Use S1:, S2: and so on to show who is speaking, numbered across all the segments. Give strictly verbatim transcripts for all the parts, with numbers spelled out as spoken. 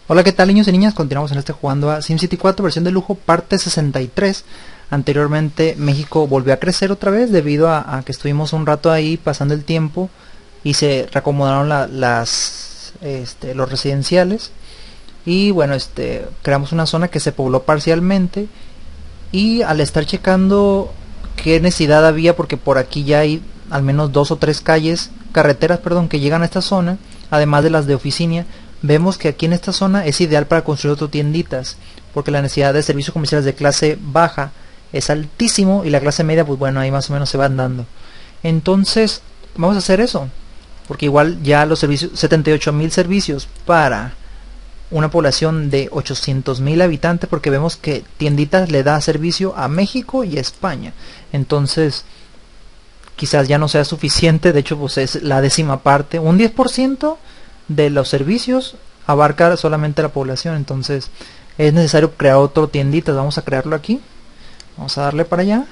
S1: Hola, ¿qué tal, niños y niñas? Continuamos en este jugando a SimCity cuatro versión de lujo parte sesenta y tres. Anteriormente México volvió a crecer otra vez debido a, a que estuvimos un rato ahí pasando el tiempo y se reacomodaron la, las este, los residenciales y bueno, este creamos una zona que se pobló parcialmente. Y al estar checando qué necesidad había, porque por aquí ya hay al menos dos o tres calles, carreteras, perdón, que llegan a esta zona, además de las de oficina, vemos que aquí en esta zona es ideal para construir otras tienditas, porque la necesidad de servicios comerciales de clase baja es altísimo y la clase media, pues bueno, ahí más o menos se van dando. Entonces, vamos a hacer eso, porque igual ya los servicios, setenta y ocho mil servicios para una población de ochocientos mil habitantes, porque vemos que tienditas le da servicio a México y a España. Entonces quizás ya no sea suficiente, de hecho pues es la décima parte, un diez por ciento de los servicios abarca solamente la población. Entonces es necesario crear otro tienditas. Vamos a crearlo aquí, vamos a darle para allá,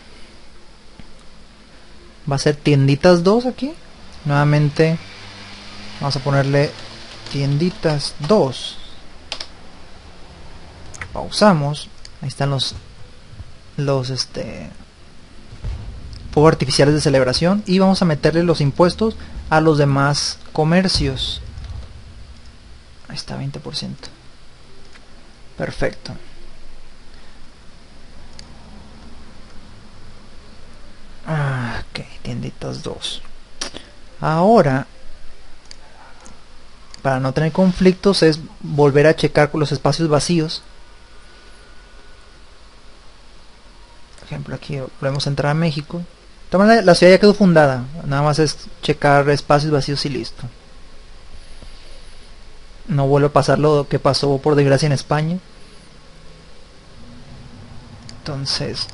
S1: va a ser tienditas dos aquí, nuevamente vamos a ponerle tienditas dos. Pausamos, ahí están los los este fuegos artificiales de celebración y vamos a meterle los impuestos a los demás comercios. Ahí está, veinte por ciento. Perfecto. Ah, ok, tienditas dos. Ahora, para no tener conflictos, es volver a checar con los espacios vacíos. Por ejemplo, aquí volvemos a entrar a México. De todas maneras, la ciudad ya quedó fundada, nada más es checar espacios vacíos y listo. No vuelve a pasar lo que pasó por desgracia en España. Entonces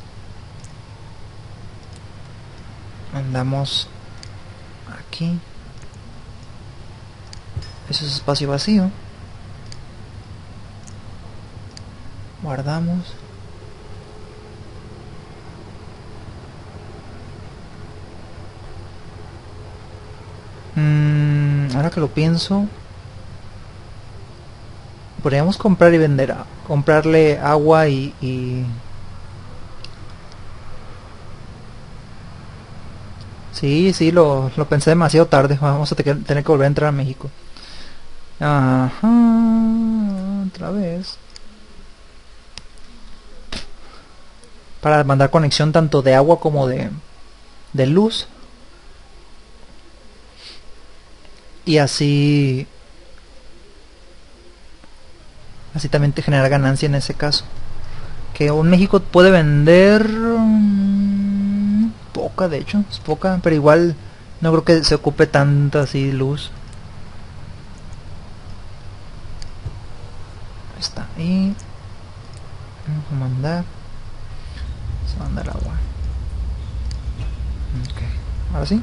S1: mandamos aquí, eso es espacio vacío, guardamos. Mm, ahora que lo pienso, podríamos comprar y vender, comprarle agua y, y... sí, sí, lo, lo pensé demasiado tarde. Vamos a tener, tener que volver a entrar a México. Ajá, otra vez. Para mandar conexión tanto de agua como de, de luz. Y así así también te genera ganancia en ese caso. Que un México puede vender mmm, poca, de hecho, es poca, pero igual no creo que se ocupe tanta así luz. Ahí está. Y vamos a mandar vamos a mandar agua. Ok, ahora sí.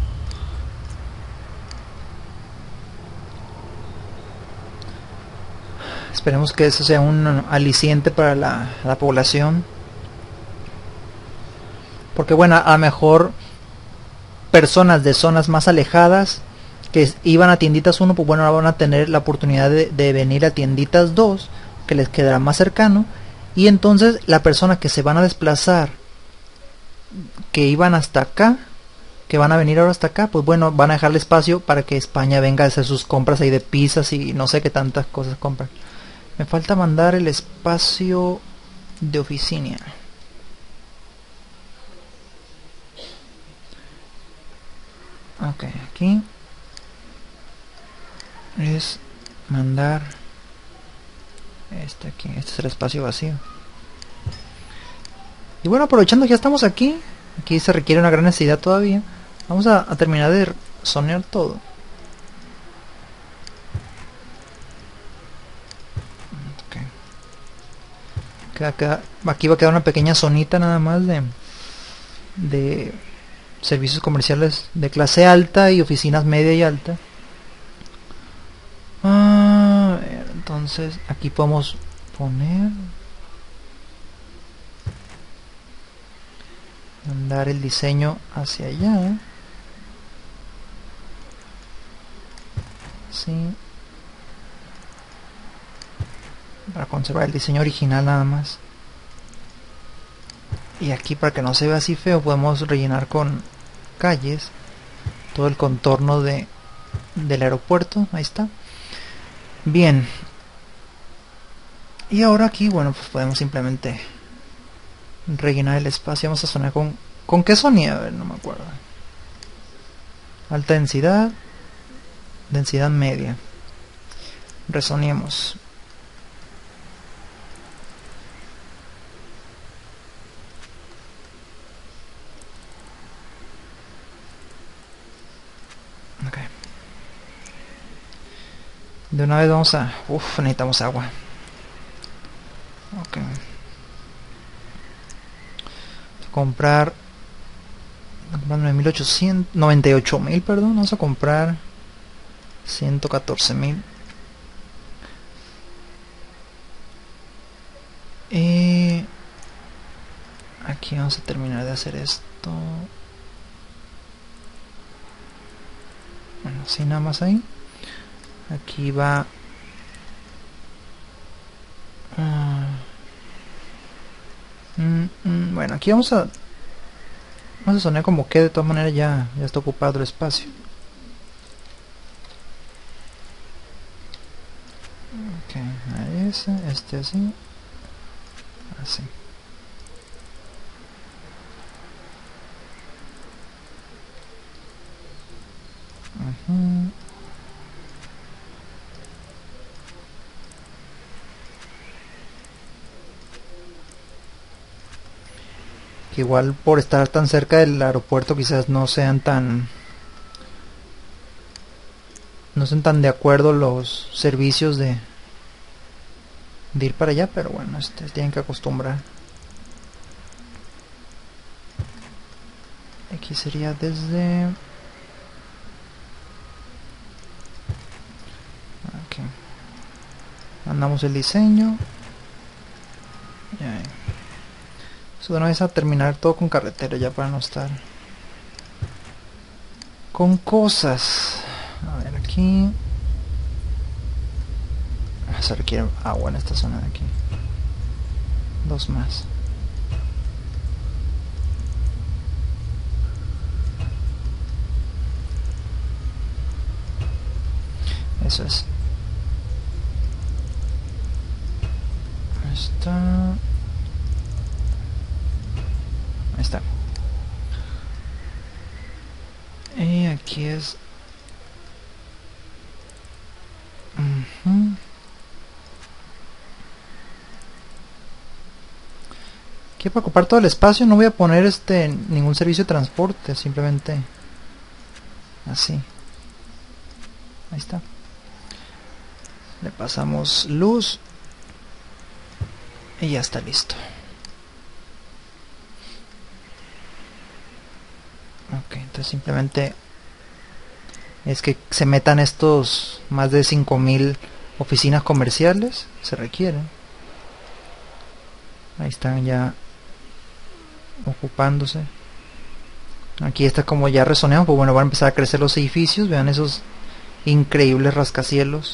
S1: Esperemos que eso sea un aliciente para la, la población. Porque bueno, a lo mejor personas de zonas más alejadas que iban a tienditas uno, pues bueno, ahora van a tener la oportunidad de, de venir a tienditas dos, que les quedará más cercano. Y entonces la persona que se van a desplazar, que iban hasta acá, que van a venir ahora hasta acá, pues bueno, van a dejarle espacio para que España venga a hacer sus compras ahí de pizzas y no sé qué tantas cosas compran. Me falta mandar el espacio de oficina. Ok, aquí es mandar este aquí, este es el espacio vacío. Y bueno, aprovechando que ya estamos aquí, aquí se requiere una gran necesidad todavía. Vamos a, a terminar de zonear todo. Acá, aquí va a quedar una pequeña zonita nada más de, de servicios comerciales de clase alta y oficinas media y alta. A ver, entonces aquí podemos poner, mandar el diseño hacia allá. Sí. para conservar el diseño original nada más. Y aquí, para que no se vea así feo, podemos rellenar con calles todo el contorno de del aeropuerto. Ahí está. Bien. Y ahora aquí, bueno, pues podemos simplemente rellenar el espacio. Vamos a sonar con... ¿Con qué sonía? A ver, no me acuerdo. Alta densidad. Densidad media. Resonemos. Ok. De una vez vamos a... Uf, necesitamos agua. Ok. Comprar... nueve mil ochocientos... noventa y ocho mil, perdón. Vamos a comprar... ciento catorce mil. Y... aquí vamos a terminar de hacer esto. Bueno, así nada más ahí. Aquí va... Uh, mm, mm, bueno, aquí vamos a... vamos a sonar como que de todas maneras ya, ya está ocupado el espacio. Ok, ahí ese, este así. Así. Uh-huh. Que igual por estar tan cerca del aeropuerto quizás no sean tan no sean tan de acuerdo los servicios de de ir para allá, pero bueno, este, tienen que acostumbrar. Aquí sería desde... aquí mandamos el diseño y ahí. So, de una vez a terminar todo con carretera ya para no estar con cosas. A ver, aquí se requiere agua en esta zona de aquí. Dos más. Eso es. Ahí está. Ahí está. Y aquí es... Uh-huh. Aquí para ocupar todo el espacio no voy a poner este ningún servicio de transporte, simplemente así. Ahí está. Le pasamos luz y ya está listo. Ok, entonces simplemente es que se metan estos más de cinco mil oficinas comerciales, se requieren. Ahí están ya ocupándose. Aquí está como ya resoneamos, pues bueno, van a empezar a crecer los edificios. Vean esos increíbles rascacielos.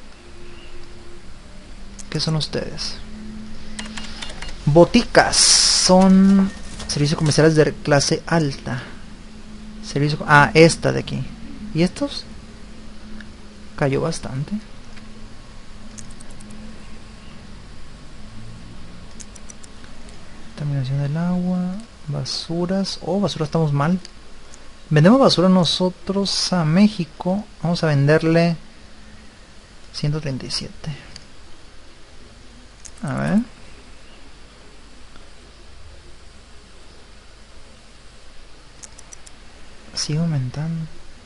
S1: ¿Qué son ustedes? Boticas. Son servicios comerciales de clase alta. Servicio... ah, esta de aquí. ¿Y estos? Cayó bastante. Terminación del agua. Basuras. Oh, basura estamos mal. Vendemos basura nosotros a México. Vamos a venderle ciento treinta y siete. A ver. Sigue aumentando.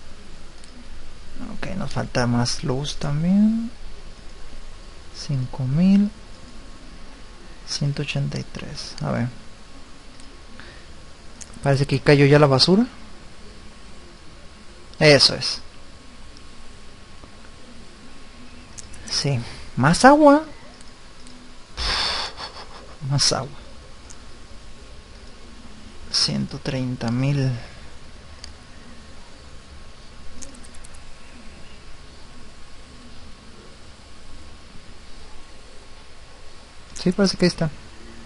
S1: Ok, nos falta más luz también. cinco mil ciento ochenta y tres. A ver. Parece que cayó ya la basura. Eso es. Sí. Más agua. Más agua. ciento treinta mil. Sí, parece que ahí está.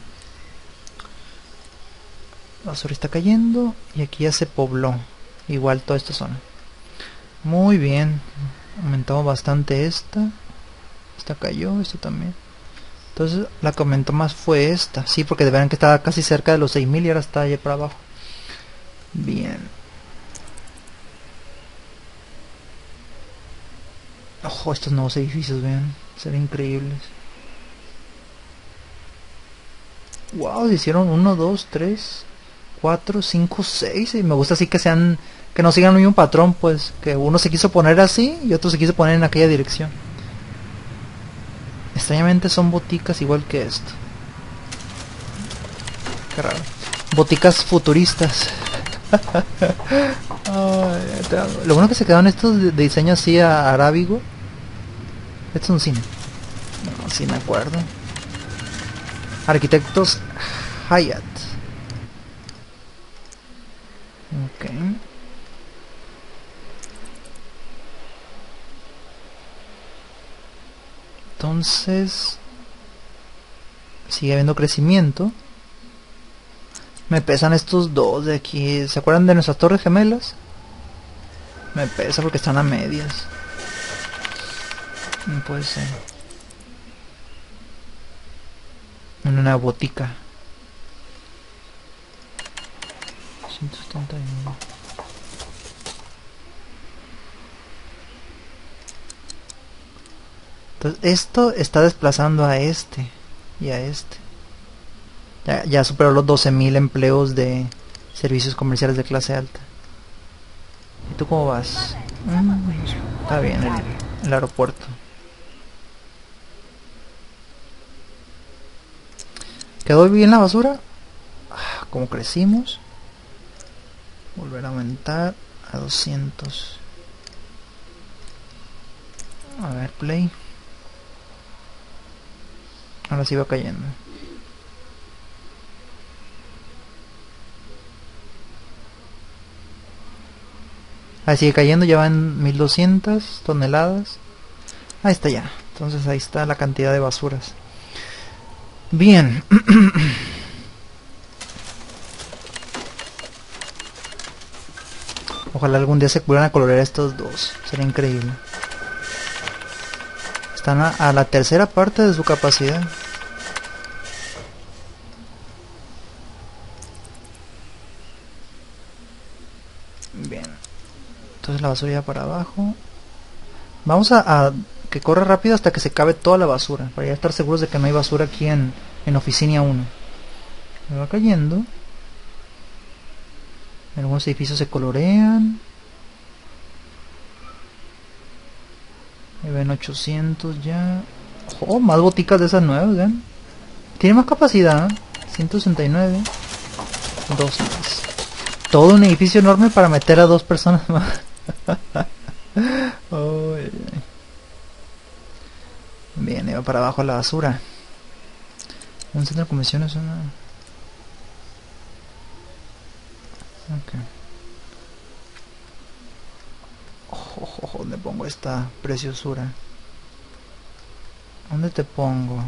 S1: La basura está cayendo y aquí ya se pobló. Igual toda esta zona. Muy bien. Aumentamos bastante esta. Esta cayó, esta también. Entonces la que aumentó más fue esta. Sí, porque verán que estaba casi cerca de los seis mil y ahora está allá para abajo. Bien. Ojo, estos nuevos edificios, vean. Serán increíbles. Wow, se hicieron uno, dos, tres, cuatro, cinco, seis. Y me gusta así que sean, que no sigan el mismo patrón, pues. Que uno se quiso poner así y otro se quiso poner en aquella dirección. Extrañamente son boticas igual que esto. Qué raro. Boticas futuristas. Ay, lo bueno que se quedaron estos de diseño así a arábigo. Este es un cine. No, sí me acuerdo. Arquitectos Hyatt. Ok. Entonces sigue habiendo crecimiento. Me pesan estos dos de aquí. ¿Se acuerdan de nuestras torres gemelas? Me pesa porque están a medias. No puede ser. Una botica. ciento setenta y uno. Entonces esto está desplazando a este y a este. Ya, ya superó los doce mil empleos de servicios comerciales de clase alta. ¿Y tú cómo vas? Mm, está bien el, el aeropuerto. ¿Quedó bien la basura? Ah, como crecimos. Volver a aumentar a doscientos. A ver, play. Ahora sí va cayendo. Ahí sigue cayendo, ya van mil doscientas toneladas. Ahí está ya. Entonces ahí está la cantidad de basuras. Bien. Ojalá algún día se puedan a colorear estos dos. Sería increíble. Están a, a la tercera parte de su capacidad. Bien. Entonces la basura ya para abajo. Vamos a, a que corra rápido hasta que se cabe toda la basura. Para ya estar seguros de que no hay basura aquí en, en Oficina uno. Me va cayendo. Algunos edificios se colorean. Ahí ven ochocientos ya. Oh, más boticas de esas nuevas, ¿ven? Tiene más capacidad, ¿eh? ciento sesenta y nueve. Dos más. Todo un edificio enorme para meter a dos personas más. Oh, bien, ahí va para abajo la basura. Un centro de convenciones, una... Ok. Oh, oh, oh, ¿dónde pongo esta preciosura? ¿Dónde te pongo?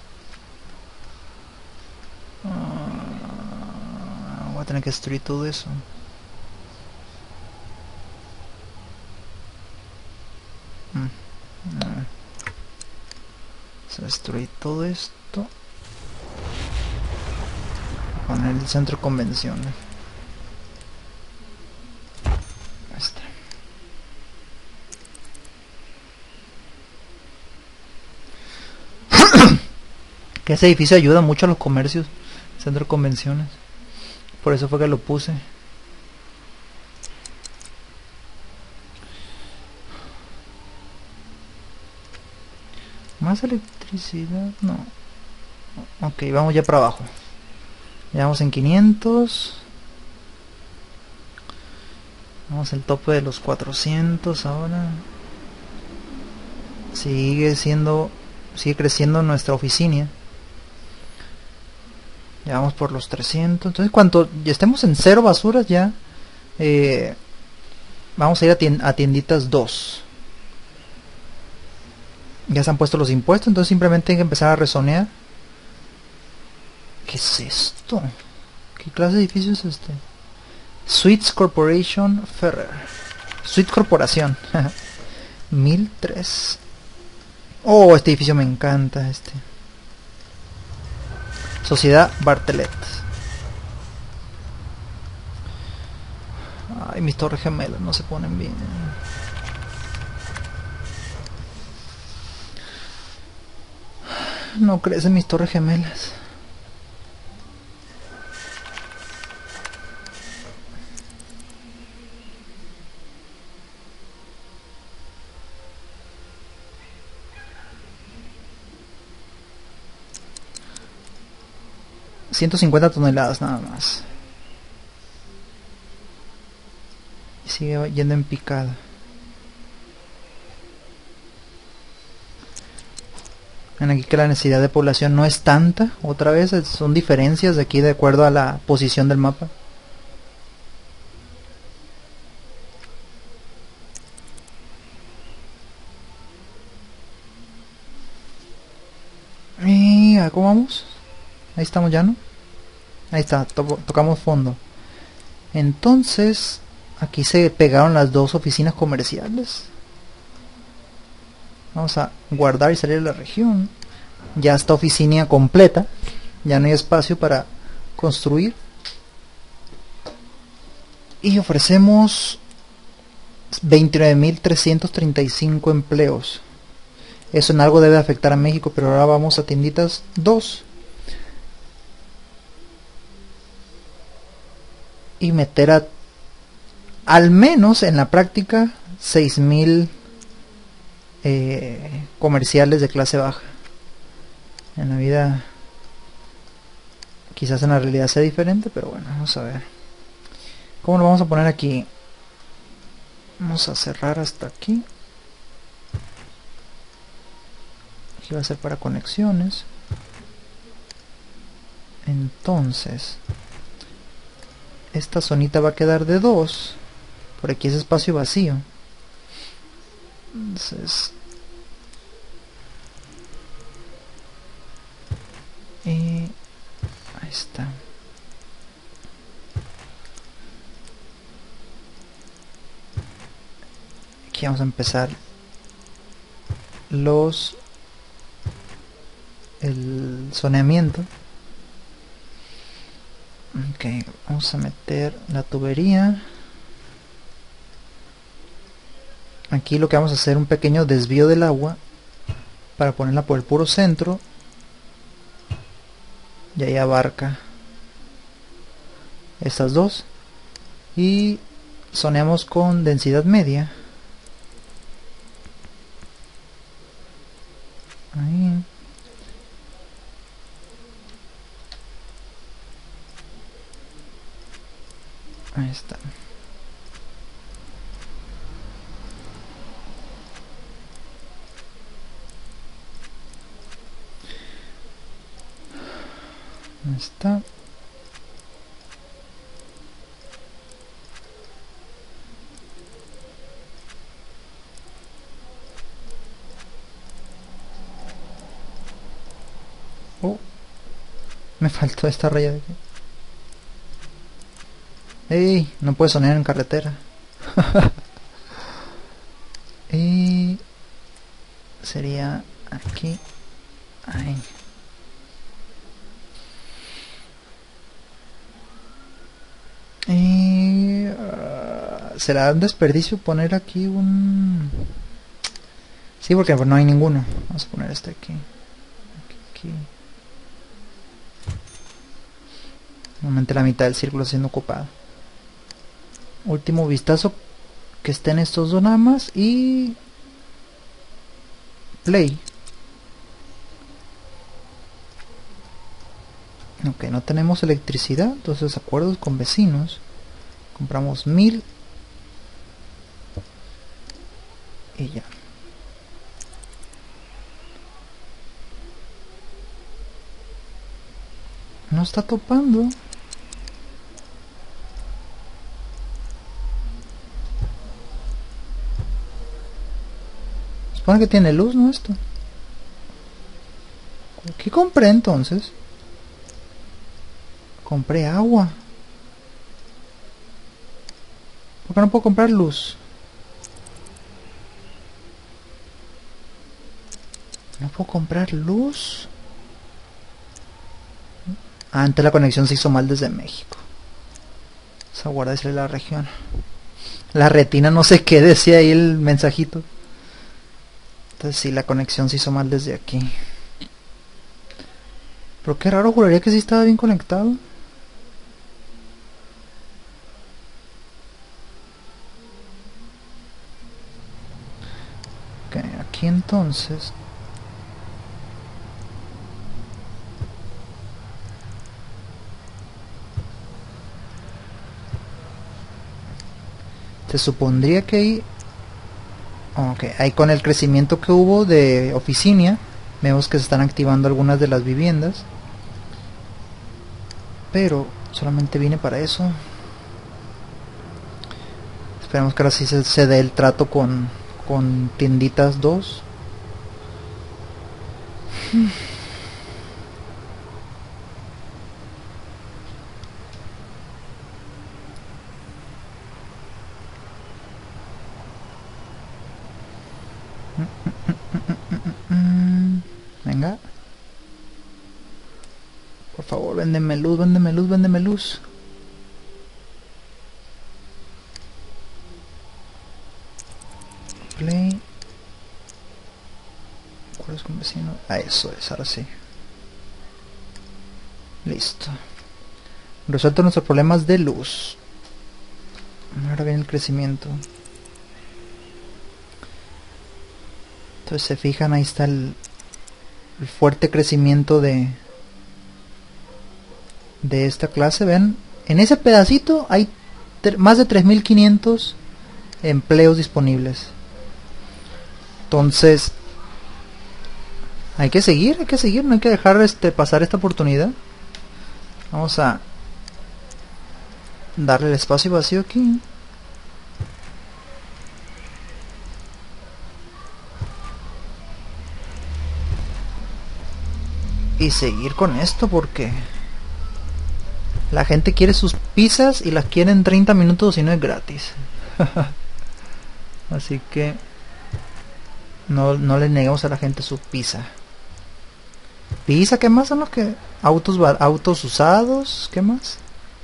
S1: Ah, voy a tener que destruir todo eso. Mm. Ah. Se destruir todo esto. Poner el centro de convenciones. Este. Que ese edificio ayuda mucho a los comercios. Centro de convenciones. Por eso fue que lo puse. Más electricidad, no. Ok, vamos ya para abajo. Ya vamos en quinientos. Vamos al tope de los cuatrocientos ahora. Sigue siendo, sigue creciendo nuestra oficina. Ya vamos por los trescientos. Entonces, cuando ya estemos en cero basuras ya, eh, vamos a ir a, tiend a tienditas dos. Ya se han puesto los impuestos, entonces simplemente hay que empezar a rezonear ¿Qué es esto? ¿Qué clase de edificio es este? Suites Corporation Ferrer. Suite Corporación. mil tres. Oh, este edificio me encanta, este. Sociedad Bartelet. Ay, mis torres gemelas no se ponen bien. No crecen mis torres gemelas. ciento cincuenta toneladas nada más. Y sigue yendo en picada. Ven aquí que la necesidad de población no es tanta. Otra vez son diferencias de aquí de acuerdo a la posición del mapa. Y ¿cómo vamos? Ahí estamos ya, ¿no? Ahí está, to tocamos fondo. Entonces, aquí se pegaron las dos oficinas comerciales. Vamos a guardar y salir de la región. Ya está oficina completa. Ya no hay espacio para construir. Y ofrecemos veintinueve mil trescientos treinta y cinco empleos. Eso en algo debe afectar a México, pero ahora vamos a tienditas dos. Y meter a, al menos en la práctica, seis mil eh, comerciales de clase baja. En la vida, quizás en la realidad sea diferente, pero bueno, vamos a ver. ¿Cómo lo vamos a poner aquí? Vamos a cerrar hasta aquí. Aquí va a ser para conexiones. Entonces, esta zonita va a quedar de dos. Por aquí es espacio vacío. Entonces, y ahí está. Aquí vamos a empezar los el zoneamiento. Ok, vamos a meter la tubería. Aquí lo que vamos a hacer un pequeño desvío del agua para ponerla por el puro centro. Y ahí abarca estas dos. Y zoneamos con densidad media. Ahí. Ahí está. Ahí está. Oh, me faltó esta raya de aquí. ¡Ey! No puede sonar en carretera. Y sería aquí. Ahí. Y uh, será un desperdicio poner aquí un... Sí, porque no hay ninguno. Vamos a poner este aquí. Aquí, aquí. Normalmente la mitad del círculo siendo ocupado. Último vistazo, que estén estos dos nada más y play. Ok, no tenemos electricidad, entonces acuerdos con vecinos. Compramos mil y ya. No está topando. Supone que tiene luz, ¿no? Esto. ¿Qué compré entonces? compré agua. ¿Por qué no puedo comprar luz? ¿No puedo comprar luz? Ah, antes la conexión se hizo mal desde México. Vamos a guardarse la región. La retina no sé qué decía ahí el mensajito. Entonces sí, la conexión se hizo mal desde aquí. Pero qué raro, juraría que sí estaba bien conectado. Ok, aquí entonces... Se supondría que ahí... Ok, ahí con el crecimiento que hubo de Oficinia, vemos que se están activando algunas de las viviendas. Pero solamente viene para eso. Esperemos que ahora sí se, se dé el trato con, con tienditas dos. Venga. Por favor, véndeme luz, véndeme luz, véndeme luz. Play. ¿Cuál es con vecino? Ah, eso es, ahora sí. Listo. Resuelto nuestros problemas de luz. Ahora viene el crecimiento. Entonces se fijan, ahí está el, el fuerte crecimiento de de esta clase. Ven, en ese pedacito hay más de tres mil quinientos empleos disponibles. Entonces hay que seguir, hay que seguir, no hay que dejar este pasar esta oportunidad. Vamos a darle el espacio vacío aquí. Y seguir con esto porque la gente quiere sus pizzas y las quiere en treinta minutos y no es gratis. Así que no, no le negamos a la gente su pizza. Pizza, ¿qué más son los que? Autos, autos usados, ¿qué más?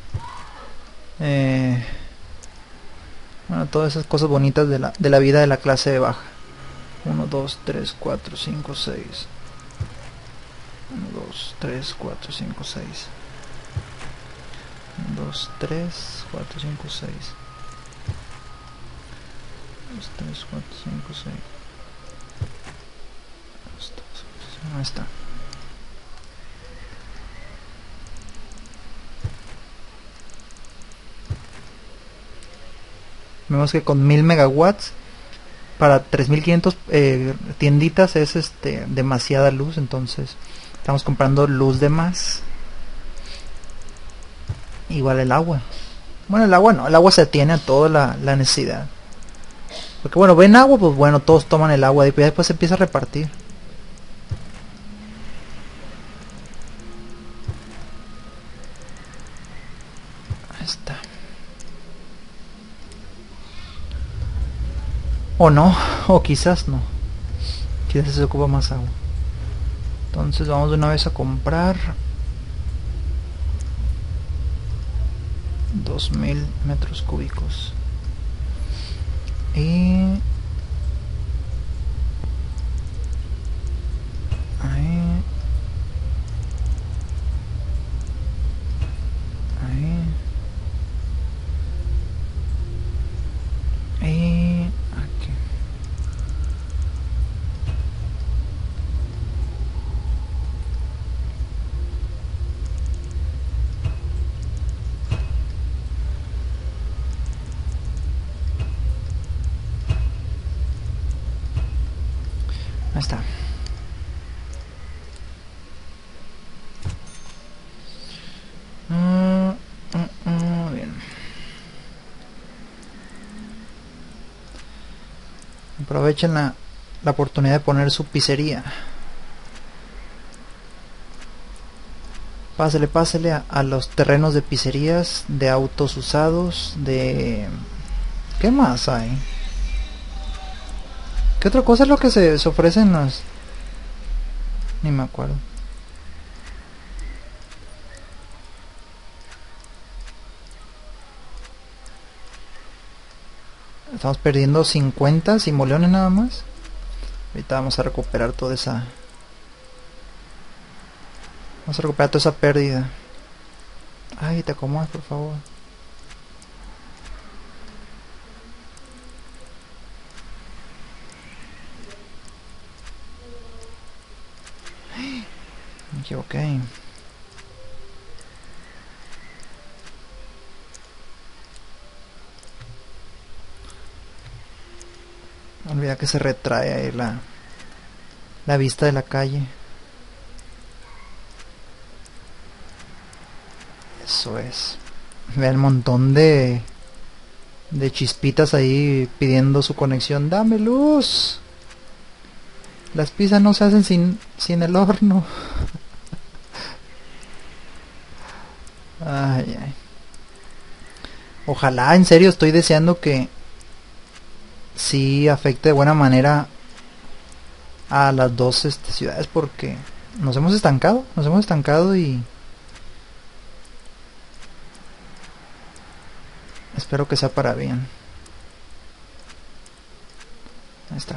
S1: Eh, bueno, todas esas cosas bonitas de la, de la vida de la clase baja. uno, dos, tres, cuatro, cinco, seis. uno, dos, tres, cuatro, cinco, seis. uno, dos, tres, cuatro, cinco, seis. dos, tres, cuatro, cinco, seis. Ahí está. Vemos que con mil megawatts para tres mil quinientos eh, tienditas es este demasiada luz, entonces estamos comprando luz de más. Igual el agua. Bueno, el agua no, el agua se atiene a toda la, la necesidad. Porque bueno, ven agua, pues bueno, todos toman el agua y después se empieza a repartir. Ahí está. O no, o quizás no. Quizás se ocupa más agua. Entonces vamos de una vez a comprar dos mil metros cúbicos. Y ahí, ahí, y aquí. Ahí está. Mm, mm, mm, bien. Aprovechen la, la oportunidad de poner su pizzería. Pásele, pásele a, a los terrenos de pizzerías, de autos usados, de... ¿Qué más hay? ¿Qué otra cosa es lo que se, se ofrece en las...? Ni me acuerdo. Estamos perdiendo cincuenta simoleones nada más. Ahorita vamos a recuperar toda esa... Vamos a recuperar toda esa pérdida. Ay, te acomodas, por favor. Me equivoqué. Olvida que se retrae ahí la, la vista de la calle. Eso es. Vean el montón de de chispitas ahí pidiendo su conexión. ¡Dame luz! Las pizzas no se hacen sin, sin el horno. Ay, ay. Ojalá, en serio, estoy deseando que sí afecte de buena manera a las dos este, ciudades, porque nos hemos estancado, nos hemos estancado y espero que sea para bien. Ahí está.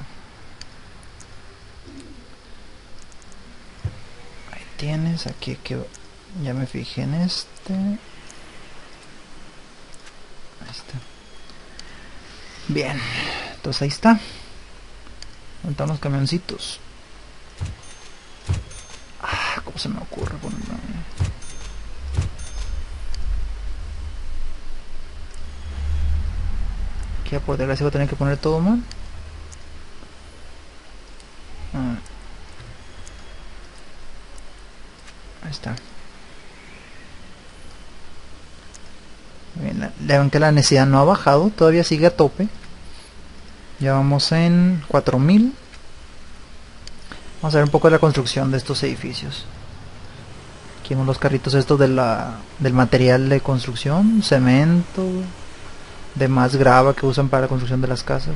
S1: Ahí tienes, aquí que ya me fijé en este. Ahí está. Bien, entonces ahí está. ¿Dónde están los camioncitos? Ah, ¿cómo se me ocurre ponerlo? Que por desgracia voy a tener que poner todo mal. Ah. Ahí está. Bien, la, la ven que la necesidad no ha bajado, todavía sigue a tope. Ya vamos en cuatro mil. Vamos a ver un poco de la construcción de estos edificios. Aquí vemos los carritos estos de la, del material de construcción, cemento, demás grava que usan para la construcción de las casas.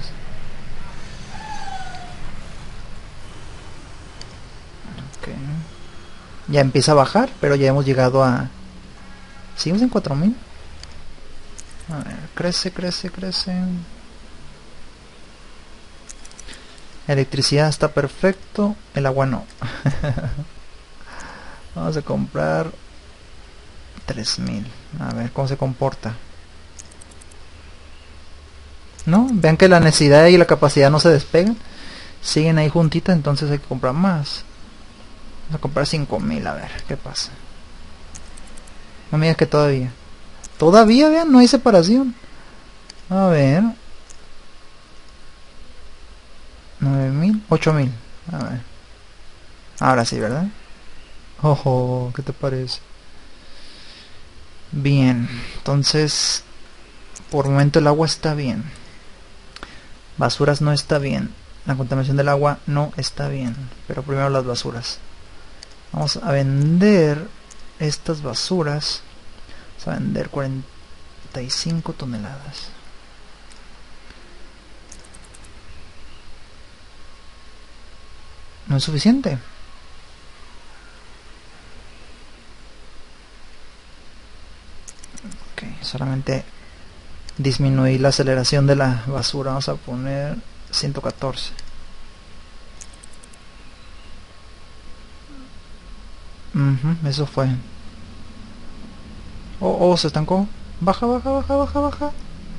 S1: Okay. Ya empieza a bajar, pero ya hemos llegado a... ¿Seguimos en cuatro mil? A ver, crece, crece, crece. Electricidad está perfecto, el agua no. Vamos a comprar tres mil. A ver cómo se comporta. No, vean que la necesidad y la capacidad no se despegan. Siguen ahí juntitas, entonces hay que comprar más. Vamos a comprar cinco mil, a ver qué pasa. No me digas que todavía. Todavía, vean, no hay separación. A ver. nueve mil, ocho mil. A ver. Ahora sí, ¿verdad? Ojo, ¿qué te parece? Bien, entonces por momento el agua está bien. Basuras no está bien. La contaminación del agua no está bien. Pero primero las basuras. Vamos a vender estas basuras. Vamos a vender cuarenta y cinco toneladas. No es suficiente. Ok, solamente disminuir la aceleración de la basura. Vamos a poner ciento catorce. Uh-huh, eso fue. Oh, oh, se estancó. Baja, baja, baja, baja, baja.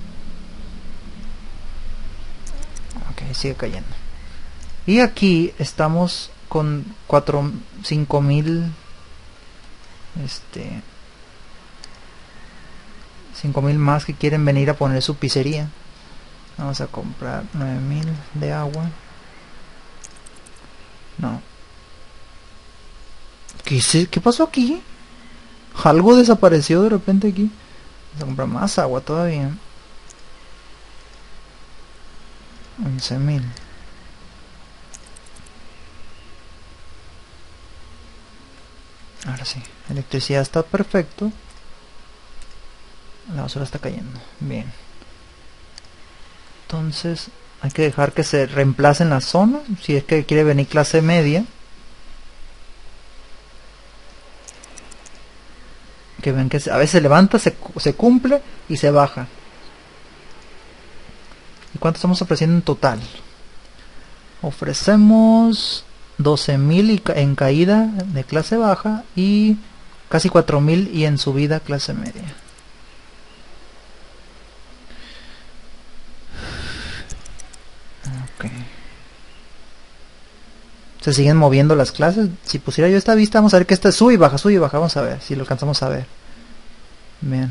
S1: Ok, sigue cayendo. Y aquí estamos con cuatro, cinco mil, este, cinco mil más que quieren venir a poner su pizzería. Vamos a comprar nueve mil de agua. No. ¿Qué, se, ¿Qué pasó aquí? Algo desapareció de repente aquí. Vamos a comprar más agua todavía. once mil. Ahora sí, electricidad está perfecto. La basura está cayendo. Bien. Entonces hay que dejar que se reemplace en la zona. Si es que quiere venir clase media. Que ven que se, a veces se levanta, se, se cumple y se baja. ¿Y cuánto estamos ofreciendo en total? Ofrecemos doce mil en caída de clase baja y casi cuatro mil y en subida clase media. Okay. Se siguen moviendo las clases. Si pusiera yo esta vista, vamos a ver que esta sube y baja, sube y baja. Vamos a ver si lo alcanzamos a ver. Bien.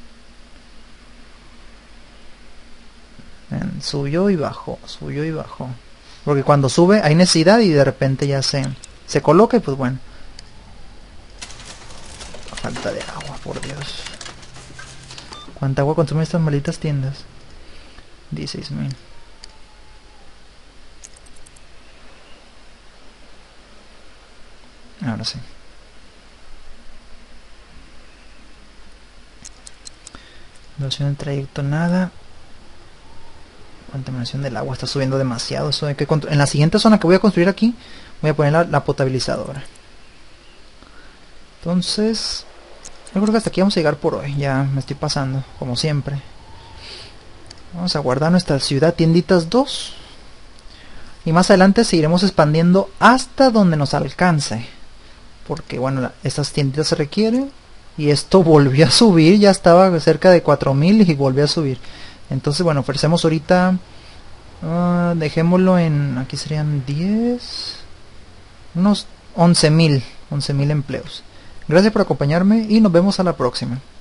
S1: Bien, subió y bajó, subió y bajó. Porque cuando sube hay necesidad y de repente ya se, se coloca y pues bueno. Falta de agua, por Dios. ¿Cuánta agua consumen estas malditas tiendas? dieciséis mil. Ahora sí. Duración del trayecto, nada. Contaminación del agua, está subiendo demasiado. Eso hay que en la siguiente zona que voy a construir aquí, voy a poner la, la potabilizadora. Entonces, yo creo que hasta aquí vamos a llegar por hoy. Ya me estoy pasando, como siempre. Vamos a guardar nuestra ciudad tienditas dos. Y más adelante seguiremos expandiendo hasta donde nos alcance. Porque bueno, la, estas tienditas se requieren. Y esto volvió a subir, ya estaba cerca de cuatro mil y volvió a subir. Entonces bueno, ofrecemos ahorita, uh, dejémoslo en, aquí serían diez, unos once mil, once mil empleos. Gracias por acompañarme y nos vemos a la próxima.